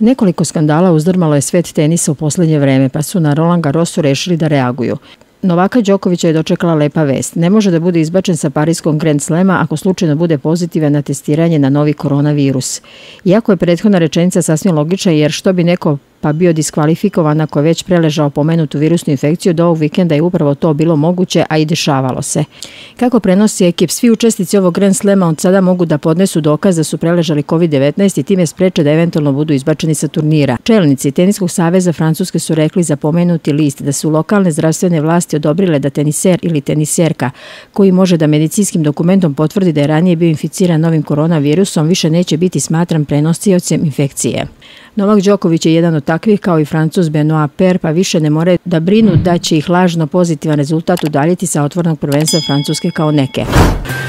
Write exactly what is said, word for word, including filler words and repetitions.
Nekoliko skandala uzdrmalo je svet tenisa u posljednje vreme, pa su na Roland Garrosu rešili da reaguju. Novaka Đokovića je dočekala lepa vest. Ne može da bude izbačen sa Parijskog Grand Slema ako slučajno bude pozitivan na testiranje na novi koronavirus. Iako je prethodna rečenica sasvim logična, jer što bi neko pa bio diskvalifikovan ako je već preležao pomenutu virusnu infekciju, do ovog vikenda je upravo to bilo moguće, a i dešavalo se. Kako prenosi ekip, svi učesnici ovog Grand Slema od sada mogu da podnesu dokaz da su preležali kovid devetnaest i time spreče da eventualno budu izbačeni sa turnira. Čelnici Teniskog saveza Francuske su rekli za pomenuti list da su lokalne zdravstvene vlasti odobrile da teniser ili teniserka koji može da medicinskim dokumentom potvrdi da je ranije bio inficiran novim koronavirusom više neće biti smatran prenosiocem infekcije. Novak Đoković je jedan od takvih, kao i Francuz Benoit Paire, pa više ne moraju da brinu da će ih lažno pozitivan rezultat udaljiti sa otvorenog prvenstva Francuske kao neke.